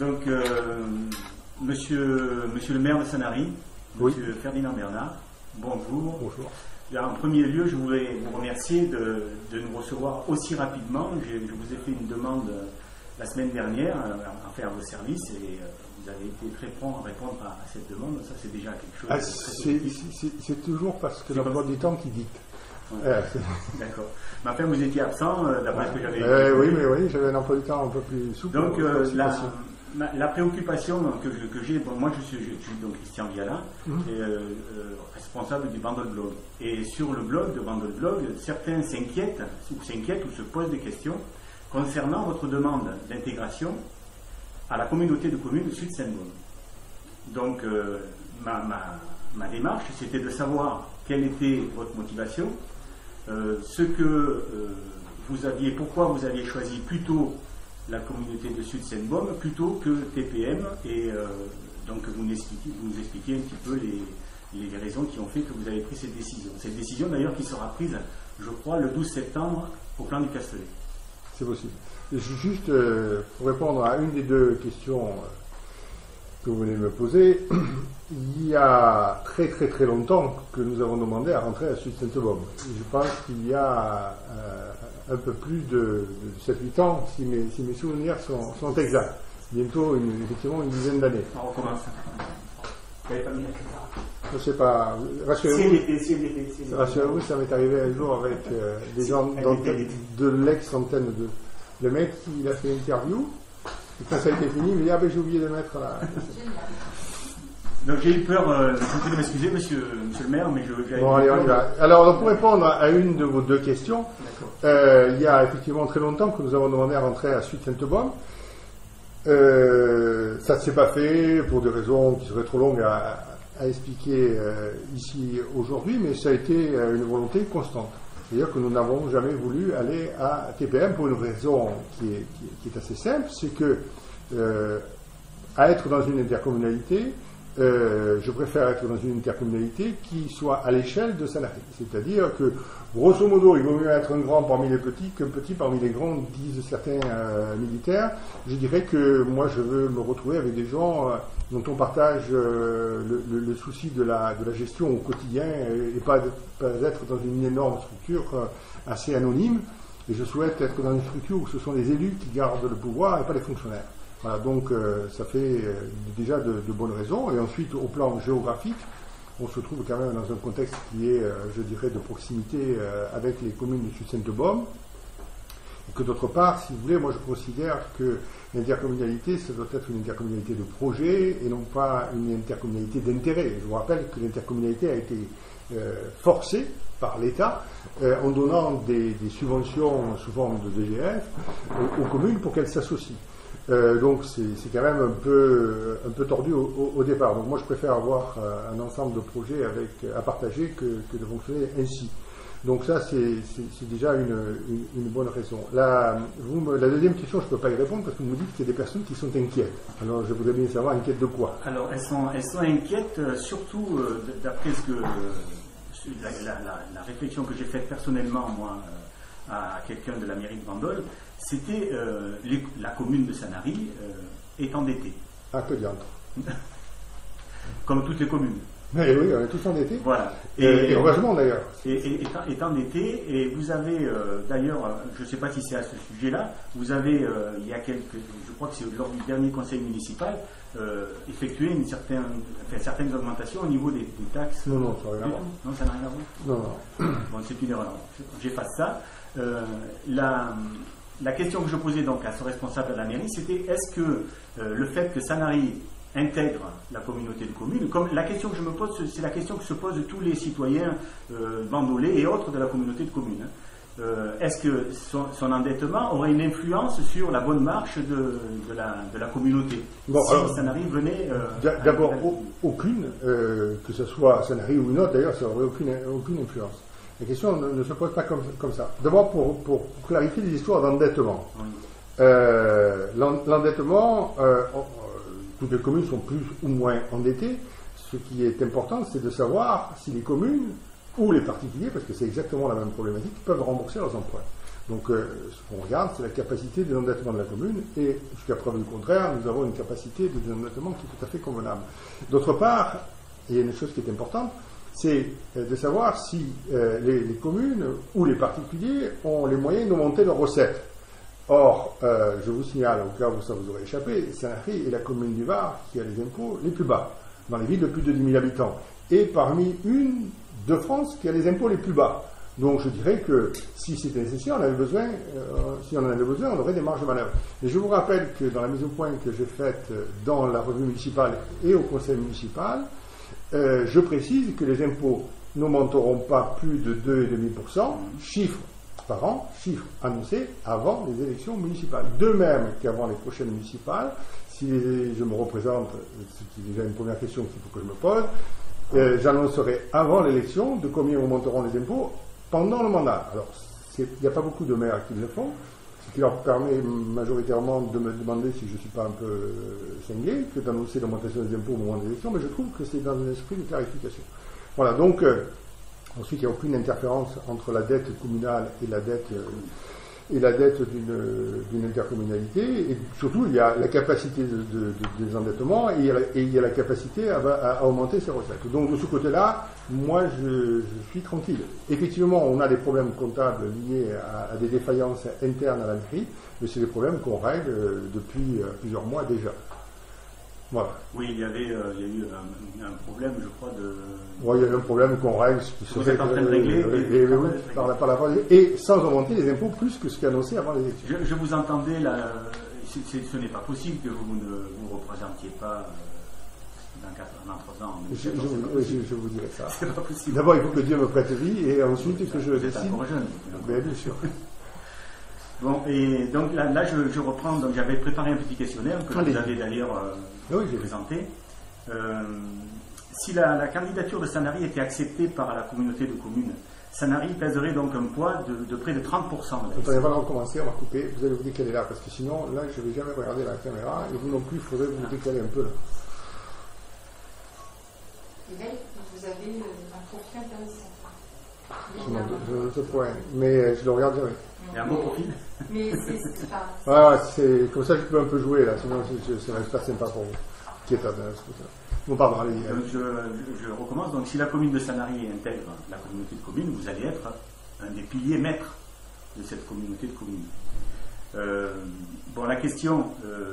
Donc, monsieur le maire de Sanary, Oui. monsieur Ferdinand Bernard, bonjour. Bonjour. Là, en premier lieu, je voudrais vous remercier de nous recevoir aussi rapidement. Je vous ai fait une demande la semaine dernière à faire vos services et vous avez été très prompt à répondre à cette demande. Ça, c'est déjà quelque chose de très positif. C'est toujours parce que l'emploi du temps qui dicte. Ouais. D'accord. Mais enfin, vous étiez absent, d'après ce que j'avais oui, mais oui, j'avais un emploi du temps un peu plus souple. Donc, la préoccupation que j'ai, bon, moi je suis donc Christian Viala, responsable du Bandol Blog. Et sur le blog de Bandol Blog, certains s'inquiètent ou se posent des questions concernant votre demande d'intégration à la communauté de communes Sud Sainte-Baume. Donc, ma démarche, c'était de savoir quelle était votre motivation, pourquoi vous aviez choisi plutôt la communauté de Sud Sainte-Baume plutôt que TPM, et donc vous nous expliquiez un petit peu les raisons qui ont fait que vous avez pris cette décision. Cette décision d'ailleurs qui sera prise, je crois, le 12 septembre au plan du Castellet. C'est possible. Juste pour répondre à une des deux questions que vous venez de me poser, il y a très très très longtemps que nous avons demandé à rentrer à Sud Sainte-Baume. Je pense qu'il y a un peu plus de 7-8 ans, si mes souvenirs sont exacts. Bientôt, effectivement, une dizaine d'années. On recommence. Vous n'avez pas mis la caméra. Je ne sais pas, rassurez-vous, ça m'est arrivé un jour avec des gens de l'ex-antenne de... Le mec, il a fait une interview, et quand ça a été fini, il m'a dit « Ah ben j'ai oublié de mettre la... » Donc j'ai eu peur, je vous prie de m'excuser, monsieur le maire, mais Bon, allez, on y va. Alors, pour répondre à une de vos deux questions, il y a effectivement très longtemps que nous avons demandé à rentrer à Sud Sainte-Baume. Ça ne s'est pas fait pour des raisons qui seraient trop longues à expliquer ici aujourd'hui, mais ça a été une volonté constante. C'est-à-dire que nous n'avons jamais voulu aller à TPM pour une raison qui est assez simple, c'est que à être dans une intercommunalité, je préfère être dans une intercommunalité qui soit à l'échelle de Sanary. C'est-à-dire que, grosso modo, il vaut mieux être un grand parmi les petits qu'un petit parmi les grands, disent certains militaires. Je dirais que moi, je veux me retrouver avec des gens dont on partage le souci de la gestion au quotidien et pas être dans une énorme structure assez anonyme. Et je souhaite être dans une structure où ce sont les élus qui gardent le pouvoir et pas les fonctionnaires. Voilà, donc ça fait déjà de bonnes raisons. Et ensuite, au plan géographique, on se trouve quand même dans un contexte qui est, je dirais, de proximité avec les communes de Sud Sainte-Baume. Et que d'autre part, si vous voulez, moi je considère que l'intercommunalité, ça doit être une intercommunalité de projet et non pas une intercommunalité d'intérêt. Je vous rappelle que l'intercommunalité a été forcée par l'État en donnant des subventions sous forme de DGF aux communes pour qu'elles s'associent. Donc c'est quand même un peu tordu au départ. Donc moi je préfère avoir un ensemble de projets à partager que de fonctionner ainsi. Donc ça c'est déjà une bonne raison. La deuxième question, je ne peux pas y répondre parce que vous me dites qu'il y a des personnes qui sont inquiètes. Alors je voudrais bien savoir inquiètes de quoi. Alors elles sont inquiètes surtout d'après ce que la réflexion que j'ai faite personnellement moi à quelqu'un de la mairie de Bandol, c'était la commune de Sanary est endettée. Ah, que diantre. Comme toutes les communes. Mais oui, on est tous endettés. Voilà. Et heureusement d'ailleurs. Est endettée, et vous avez d'ailleurs, je ne sais pas si c'est à ce sujet-là, vous avez, il y a je crois que c'est lors du dernier conseil municipal, effectué certaines augmentations au niveau des taxes. Non, ça n'a rien à voir. Non, ça n'a rien à voir. Non. Bon, c'est une erreur. J'efface ça. La question que je posais donc à ce responsable de la mairie, c'était est-ce que le fait que Sanary intègre la communauté de communes, comme la question que je me pose, c'est la question que se posent tous les citoyens bandolais et autres de la communauté de communes. Est-ce que son endettement aurait une influence sur la bonne marche de la communauté si Sanary venait... D'abord, aucune, que ce soit Sanary ou une autre, d'ailleurs, ça n'aurait aucune influence. La question ne se pose pas comme ça. D'abord, pour clarifier les histoires d'endettement. Oui. L'endettement, toutes les communes sont plus ou moins endettées. Ce qui est important, c'est de savoir si les communes ou les particuliers, parce que c'est exactement la même problématique, peuvent rembourser leurs emprunts. Donc ce qu'on regarde, c'est la capacité de l'endettement de la commune, et jusqu'à preuve du contraire, nous avons une capacité de désendettement qui est tout à fait convenable. D'autre part, il y a une chose qui est importante, c'est de savoir si les communes ou les particuliers ont les moyens d'augmenter leurs recettes. Or, je vous signale, au cas où ça vous aurait échappé, Sanary est la commune du Var qui a les impôts les plus bas, dans les villes de plus de 10 000 habitants, et parmi une de France qui a les impôts les plus bas. Donc je dirais que si c'était nécessaire, si on en avait besoin, on aurait des marges de manœuvre. Et je vous rappelle que dans la mise au point que j'ai faite dans la revue municipale et au conseil municipal, je précise que les impôts n'augmenteront pas plus de 2,5%, chiffre par an, chiffre annoncé avant les élections municipales. De même qu'avant les prochaines municipales, si je me représente, ce qui est déjà une première question qu'il faut que je me pose, j'annoncerai avant l'élection de combien augmenteront les impôts pendant le mandat. Alors, il n'y a pas beaucoup de maires qui le font, ce qui leur permet majoritairement de me demander si je ne suis pas un peu cinglé que d'annoncer l'augmentation des impôts au moment des élections, mais je trouve que c'est dans un esprit de clarification. Voilà, donc, ensuite, il n'y a aucune interférence entre la dette communale et la dette d'une intercommunalité, et surtout, il y a la capacité de désendettement et il y a la capacité à augmenter ses recettes. Donc, de ce côté-là, moi, je suis tranquille. Effectivement, on a des problèmes comptables liés à des défaillances internes à la mairie, mais c'est des problèmes qu'on règle depuis plusieurs mois déjà. Voilà. Oui, il y a eu un problème, je crois, de... Oui, il y a eu un problème qu'on règle, ce qui vous êtes en train de régler et sans augmenter les impôts plus que ce qui est annoncé avant les élections. Je vous entendais là, ce n'est pas possible que vous ne vous représentiez pas dans 3 ans. Je vous dirai ça. C'est pas possible. D'abord, il faut que Dieu me prête vie, et ensuite que je décide. Vous êtes encore jeune. Bien sûr. Bon, et donc là je reprends, donc j'avais préparé un petit questionnaire que vous avez d'ailleurs présenté. Si la candidature de Sanary était acceptée par la communauté de communes, Sanary pèserait donc un poids de près de 30%. Attendez, avant de recommencer, on va couper, vous allez vous décaler là, parce que sinon, là, je ne vais jamais regarder la caméra, et vous non plus, il faudrait vous décaler un peu là. Et là, vous avez un profil intéressant. Ce point, mais je le regarde jamais. Il y a un beau profil. Mais c'est pas... Ah, c'est comme ça je peux un peu jouer là, sinon ça va être sympa pour vous. Qui est bon, pardon, allez. Donc je recommence. Donc si la commune de Sanary intègre la communauté de communes, vous allez être un des piliers maîtres de cette communauté de communes. Bon, la question,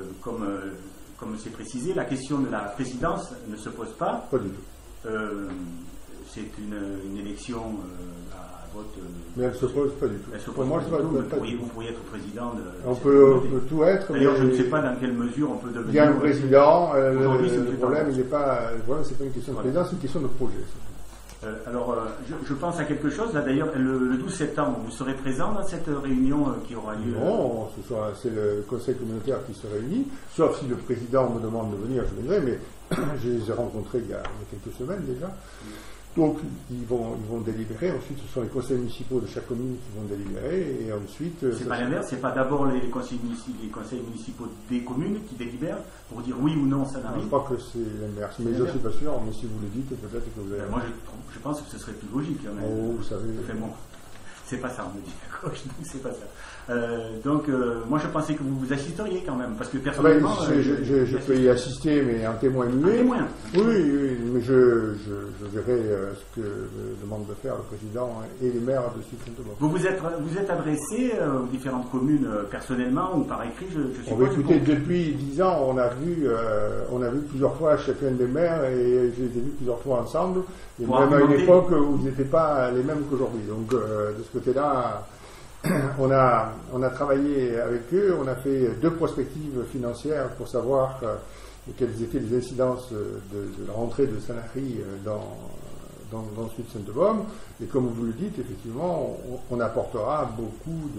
comme c'est précisé, la question de la présidence ne se pose pas. Pas du tout. C'est une élection à vote. Mais elle ne se pose pas du tout. Pour moi, vous pourriez être président de. On peut tout être. D'ailleurs, je ne sais pas dans quelle mesure on peut devenir. Il y a un président. Le problème, c'est pas une question de président, c'est une question de projet. Alors, je pense à quelque chose. Là, d'ailleurs, le 12 septembre, vous serez présent dans cette réunion qui aura lieu. Non, c'est le conseil communautaire qui se réunit, sauf si le président me demande de venir, je viendrai, mais je les ai rencontrés il y a quelques semaines déjà. Donc, ils vont délibérer. Ensuite, ce sont les conseils municipaux de chaque commune qui vont délibérer. Et ensuite. C'est pas l'inverse, c'est pas d'abord les conseils municipaux des communes qui délibèrent pour dire oui ou non ça n'arrive. Je crois que c'est l'inverse, mais je ne suis pas sûr. Mais si vous le dites, peut-être que vous allez. Moi, je pense que ce serait plus logique. Hein, oh, vous savez. C'est pas ça, on me dit à gauche, donc c'est pas ça. Moi je pensais que vous assisteriez quand même, parce que personnellement. Je peux y assister, mais en témoin muet. Témoin. Oui, mais je verrai ce que demande de faire le président et les maires de Sud-Saint-Aubin. Vous êtes adressé aux différentes communes personnellement ou par écrit, je suppose. Écoutez, depuis 10 ans, on a vu plusieurs fois chacun des maires et je les ai vus plusieurs fois ensemble. Et même à une époque où ils n'étaient pas les mêmes qu'aujourd'hui. Donc de ce côté-là, on a travaillé avec eux, on a fait 2 prospectives financières pour savoir quelles étaient les incidences de la rentrée de Sanary dans le sud de Saint-Aubin. Et comme vous le dites, effectivement, on apportera beaucoup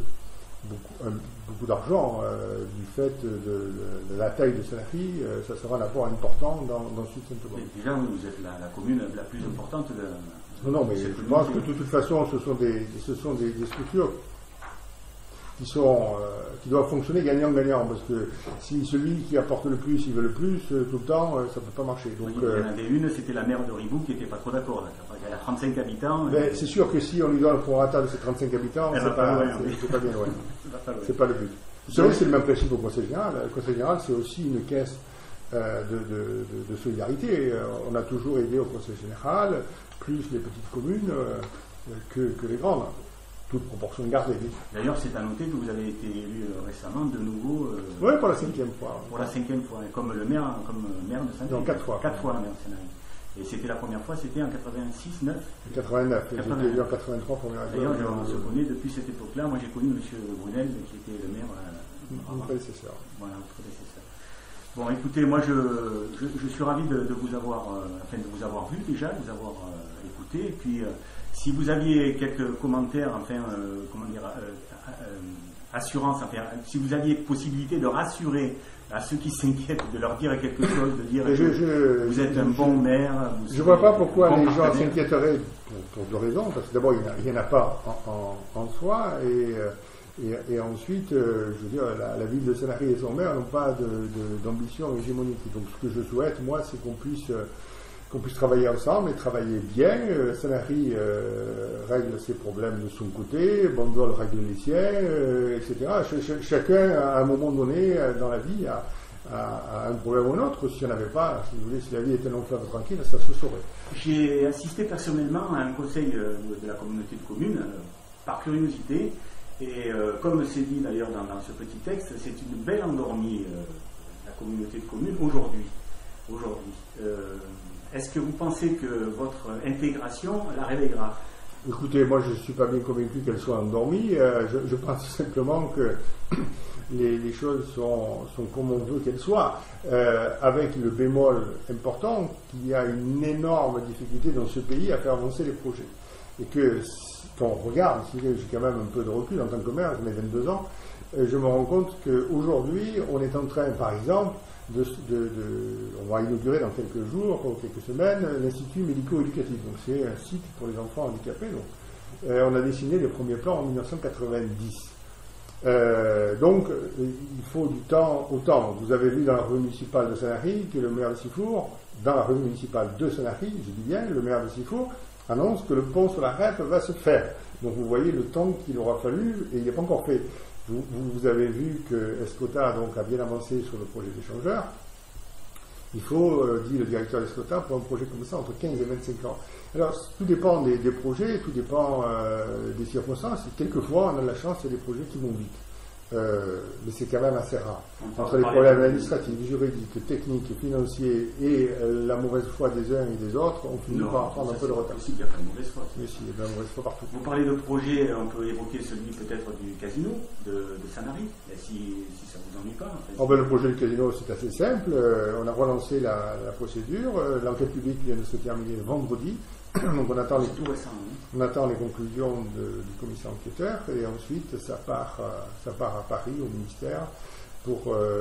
d'argent du fait de la taille de Sanary. Ça sera un apport important dans le sud de Saint-Aubin. Déjà, vous êtes la commune la plus importante de... Non, mais je pense que de toute façon, ce sont des structures qui qui doit fonctionner gagnant-gagnant, parce que si celui qui apporte le plus, il veut le plus, tout le temps, ça ne peut pas marcher. Donc, il y en avait une, c'était la maire de Ribou qui n'était pas trop d'accord. Elle a 35 habitants. C'est sûr que si on lui donne le prorata de ses 35 habitants, c'est pas bien loin. C'est pas le but. C'est vrai que c'est le même principe au Conseil général. Le Conseil général, c'est aussi une caisse de solidarité. On a toujours aidé au Conseil général, plus les petites communes que les grandes. Toute proportion gardée. D'ailleurs, c'est à noter que vous avez été élu récemment de nouveau. Oui, pour la 5e fois. Pour la 5e fois, comme maire de Saint-Denis. Non, 4 fois. 4 fois la maire de Saint-Denis. Et c'était la première fois, c'était en 86, 9. 89. J'étais élu en 83 première fois. D'ailleurs, on se connaît depuis cette époque-là. Moi, j'ai connu M. Brunel, qui était le maire. Mon prédécesseur. Voilà, mon prédécesseur. Bon, écoutez, moi, je suis ravi de vous avoir vu déjà, de vous avoir écouté. Et puis, si vous aviez quelques commentaires, assurance, si vous aviez possibilité de rassurer à ceux qui s'inquiètent, de leur dire quelque chose, de dire que vous êtes un bon maire. Je ne vois pas pourquoi les gens s'inquiéteraient pour deux raisons. Parce que d'abord, il n'y en a pas en soi. Et ensuite, je veux dire, la ville de Sanary et son maire n'ont pas d'ambition hégémonique. Donc ce que je souhaite, moi, c'est qu'on puisse travailler ensemble et travailler bien. Sanary règle ses problèmes de son côté, Bandol règle les siens, etc. Chacun, à un moment donné dans la vie, a un problème ou un autre. S'il n'y en avait pas, si vous voulez, si la vie était long fleuve tranquille, ça se saurait. J'ai assisté personnellement à un conseil de la communauté de communes, par curiosité, et comme c'est dit d'ailleurs dans ce petit texte, c'est une belle endormie, la communauté de communes, aujourd'hui. Est-ce que vous pensez que votre intégration la réveillera? Écoutez, moi je ne suis pas bien convaincu qu'elle soit endormie. Je pense simplement que les choses sont comme on veut qu'elles soient, avec le bémol important qu'il y a une énorme difficulté dans ce pays à faire avancer les projets. Et que quand on regarde, si j'ai quand même un peu de recul en tant que maire, j'ai 22 ans, je me rends compte qu'aujourd'hui on est en train, par exemple, on va inaugurer dans quelques jours, ou quelques semaines, l'Institut médico-éducatif. Donc c'est un site pour les enfants handicapés. Donc, on a dessiné les premiers plans en 1990. Donc il faut du temps au temps. Vous avez vu dans la revue municipale de Sanary que le maire de Sifour, dans la revue municipale de Sanary, je dis bien, le maire de Sifour annonce que le pont sur la Rèpe va se faire. Donc vous voyez le temps qu'il aura fallu, et il n'est pas encore fait. Vous avez vu que Escota a bien avancé sur le projet d'échangeur. Il faut, dit le directeur d'Escota, pour un projet comme ça, entre 15 et 25 ans. Alors, tout dépend des projets, tout dépend des circonstances. Quelquefois, on a de la chance, il y a des projets qui vont vite. Mais c'est quand même assez rare. Entre les problèmes administratifs, juridiques, techniques, financiers et la mauvaise foi des uns et des autres, on finit par prendre un peu de retard. Il n'y a pas de mauvaise foi. Mais si, il y a de la mauvaise foi partout. Vous parlez de projet, on peut évoquer celui peut-être du casino de Sanary, si ça ne vous ennuie pas. En fait. Le projet du casino, c'est assez simple. On a relancé la procédure. L'enquête publique vient de se terminer vendredi. Donc on attend les conclusions du commissaire enquêteur et ensuite ça part à Paris au ministère pour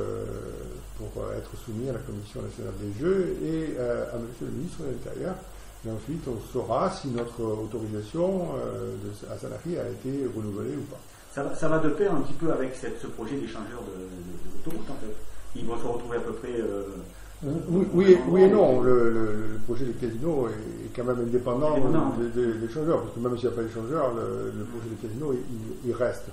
être soumis à la Commission nationale des jeux et à monsieur le ministre de l'Intérieur. Et ensuite on saura si notre autorisation à Sanary a été renouvelée ou pas. Ça va de pair un petit peu avec ce projet d'échangeur d'autoroute en fait. Ils vont se retrouver à peu près... Oui et non. Le projet du casino est quand même indépendant des échangeurs, parce que même s'il n'y a pas d'échangeur, le projet du casino il reste.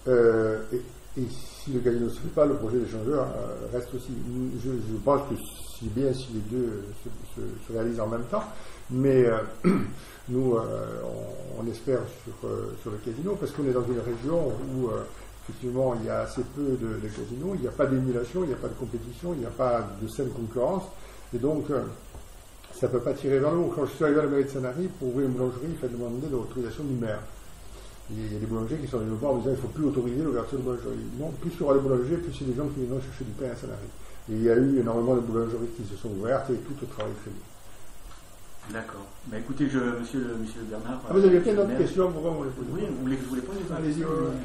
Et si le casino ne se fait pas, le projet d'échangeur reste aussi. Je pense que si les deux se réalisent en même temps, mais nous on espère sur le casino, parce qu'on est dans une région où effectivement, il y a assez peu de casinos, il n'y a pas d'émulation, il n'y a pas de compétition, il n'y a pas de saine concurrence, et donc ça ne peut pas tirer vers le haut. Quand je suis arrivé à la mairie de Sanary, pour ouvrir une boulangerie, il fallait demander l'autorisation du maire. Il y a des boulangers qui sont venus me voir en disant qu'il ne faut plus autoriser l'ouverture de boulangerie. Non, plus il y aura de boulangers, plus il y a des gens qui viendront chercher du pain à Sanary. Et il y a eu énormément de boulangeries qui se sont ouvertes et tout travaille très bien. D'accord. Écoutez, monsieur Bernard... vous avez plein d'autres questions, pourquoi vous les posez? Oui, vous voulez que je vous les pose? Allez-y.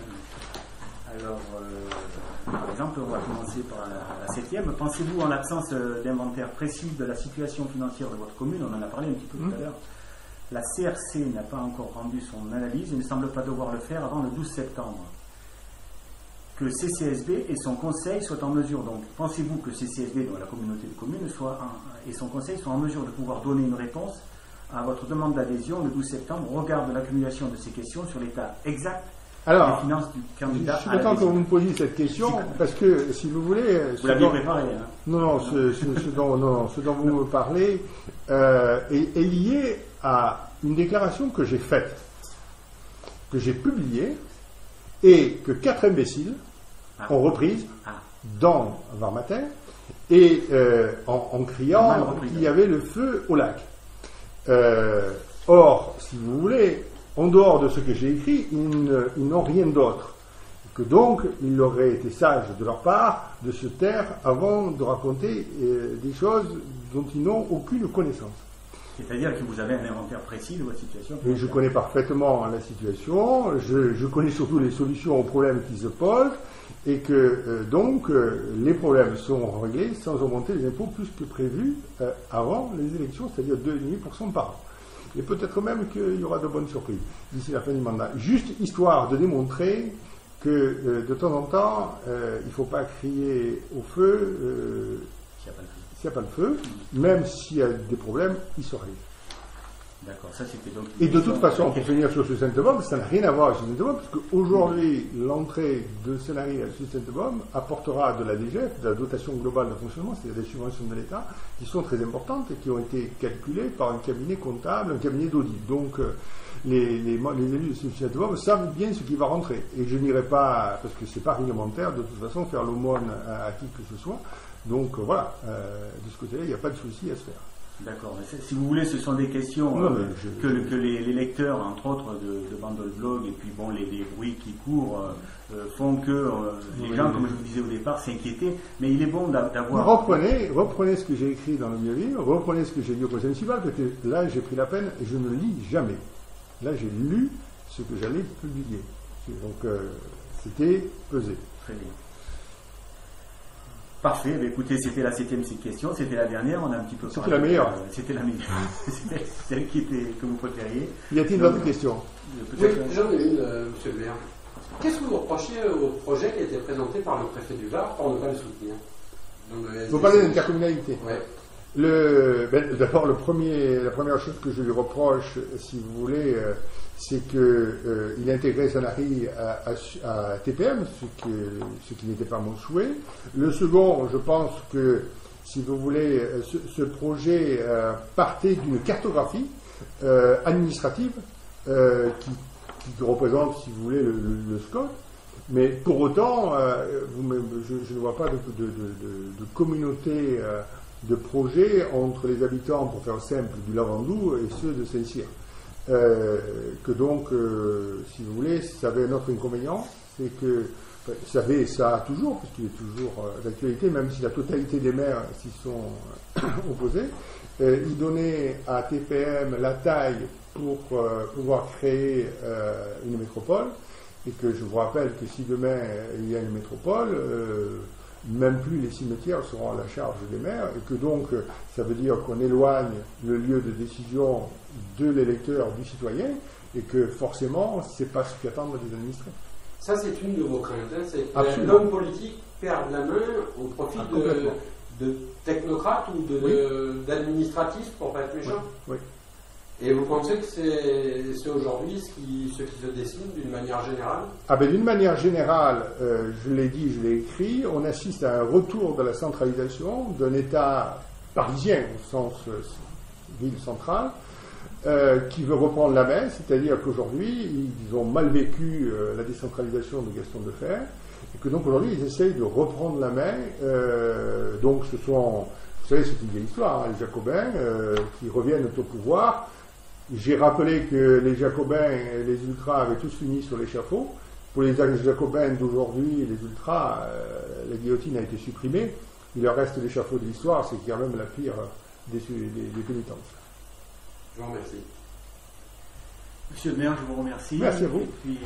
Alors, par exemple, on va commencer par la 7e. Pensez-vous, en l'absence d'inventaire précis de la situation financière de votre commune, on en a parlé un petit peu tout à l'heure, la CRC n'a pas encore rendu son analyse et ne semble pas devoir le faire avant le 12 septembre. que CCSB et son conseil soient en mesure, donc pensez-vous que CCSB, donc la communauté de communes, et son conseil soient en mesure de pouvoir donner une réponse à votre demande d'adhésion le 12 septembre au regard de l'accumulation de ces questions sur l'état exact des finances du candidat? Je suis content que vous me posiez cette question, parce que, si vous voulez... Vous l'aviez préparé, hein? Non, ce dont vous me parlez est lié à une déclaration que j'ai faite, que j'ai publiée, et que 4 imbéciles ont reprise dans Var Matin, et en criant qu'il y avait le feu au lac. Or, si vous voulez, en dehors de ce que j'ai écrit, ils n'ont rien d'autre. Que donc, il aurait été sage de leur part de se taire avant de raconter des choses dont ils n'ont aucune connaissance. C'est-à-dire que vous avez un inventaire précis de votre situation? Et je connais parfaitement la situation, je connais surtout les solutions aux problèmes qui se posent, et que donc les problèmes sont réglés sans augmenter les impôts plus que prévu avant les élections, c'est-à-dire 2,5% par an. Et peut-être même qu'il y aura de bonnes surprises d'ici la fin du mandat. Juste histoire de démontrer que de temps en temps, il ne faut pas crier au feu s'il n'y a pas de feu, même s'il y a des problèmes, ils se règlent. D'accord, ça c'était donc... Et de toute façon, pour finir sur ce Sainte-Baume, ça n'a rien à voir avec ce Sainte-Baume, parce qu'aujourd'hui, l'entrée de Sanary à ce Sainte-Baume apportera de la DGF, de la dotation globale de fonctionnement, c'est-à-dire des subventions de l'État, qui sont très importantes et qui ont été calculées par un cabinet comptable, un cabinet d'audit. Donc, les élus de ce Sainte-Baume savent bien ce qui va rentrer. Et je n'irai pas, parce que ce n'est pas réglementaire, de toute façon, faire l'aumône à qui que ce soit. Donc, voilà, de ce côté-là, il n'y a pas de souci à se faire. D'accord, mais si vous voulez, ce sont des questions que les lecteurs, entre autres, de Bandol Blog, et puis bon, les bruits qui courent, font que les gens, comme je vous disais au départ, s'inquiétaient. Mais il est bon d'avoir... Reprenez ce que j'ai écrit dans le vieux livre, reprenez ce que j'ai dit au conseil municipal, parce que là, j'ai pris la peine et je ne lis jamais. Là, j'ai lu ce que j'allais publier. Donc, c'était pesé. Très bien. Parfait, mais écoutez, c'était la 7e question, c'était la dernière, on a un petit peu... C'était la meilleure. C'était la meilleure. C'était celle que vous préfériez. Y a-t-il d'autres questions? Oui, j'en ai une, monsieur le maire. Qu'est-ce que vous reprochez au projet qui a été présenté par le préfet du Var pour ne pas le soutenir? Vous parlez d'intercommunalité. Oui. D'abord, la première chose que je lui reproche, si vous voulez, c'est qu'il intégrait Sanary à TPM, ce qui n'était pas mon souhait. Le second, je pense que, si vous voulez, ce projet partait d'une cartographie administrative qui représente, si vous voulez, le SCOT. Mais pour autant, je ne vois pas de communauté de projets entre les habitants, pour faire simple, du Lavandou et ceux de Saint-Cyr. Que donc, si vous voulez, ça avait un autre inconvénient, c'est que, ça a toujours, puisqu'il est toujours d'actualité, même si la totalité des maires s'y sont opposés, il donnait à TPM la taille pour pouvoir créer une métropole, et que je vous rappelle que si demain il y a une métropole, même plus les cimetières seront à la charge des maires, et que donc ça veut dire qu'on éloigne le lieu de décision de l'électeur du citoyen, et que forcément c'est pas ce qu'attendent les administrés. Ça, c'est une de vos craintes, hein, c'est que l'homme politique perde la main au profit de technocrates ou d'administratifs, pour pas être méchant. Oui. Et vous pensez que c'est aujourd'hui ce qui se dessine d'une manière générale? D'une manière générale, je l'ai dit, je l'ai écrit, on assiste à un retour de la centralisation d'un État parisien, au sens ville centrale, qui veut reprendre la main, c'est-à-dire qu'aujourd'hui, ils ont mal vécu la décentralisation de Gaston Defferre, et que donc aujourd'hui, ils essayent de reprendre la main. Donc ce sont, vous savez, c'est une vieille histoire, hein, les Jacobins qui reviennent au pouvoir. J'ai rappelé que les Jacobins et les Ultras avaient tous fini sur l'échafaud. Pour les Jacobins d'aujourd'hui, les Ultras, la guillotine a été supprimée. Il leur reste l'échafaud de l'histoire, c'est quand même la pire des pénitences. Je vous remercie. Monsieur le maire, je vous remercie. Merci à vous. Et puis,